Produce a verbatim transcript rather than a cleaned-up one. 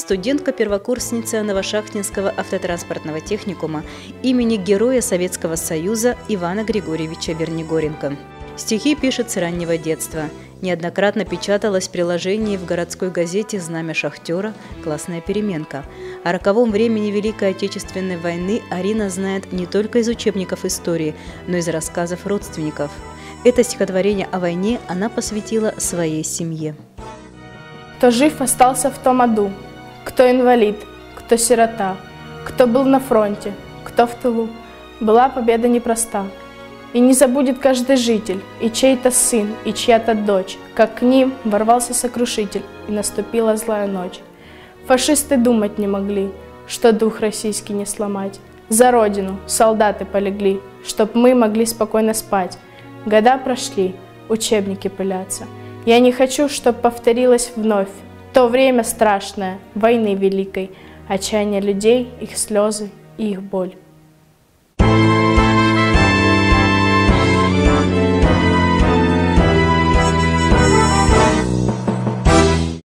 студентка-первокурсница Новошахтинского автотранспортного техникума имени Героя Советского Союза Ивана Григорьевича Вернигоренко. Стихи пишет с раннего детства. Неоднократно печаталось приложение в городской газете «Знамя шахтера. Классная переменка». О роковом времени Великой Отечественной войны Арина знает не только из учебников истории, но и из рассказов родственников. Это стихотворение о войне она посвятила своей семье. Кто жив остался в том аду, кто инвалид, кто сирота, кто был на фронте, кто в тылу, была победа непроста. И не забудет каждый житель, и чей-то сын, и чья-то дочь, как к ним ворвался сокрушитель, и наступила злая ночь. Фашисты думать не могли, что дух российский не сломать. За родину солдаты полегли, чтоб мы могли спокойно спать. Года прошли, учебники пылятся. Я не хочу, чтоб повторилось вновь то время страшное, войны великой, отчаяние людей, их слезы и их боль.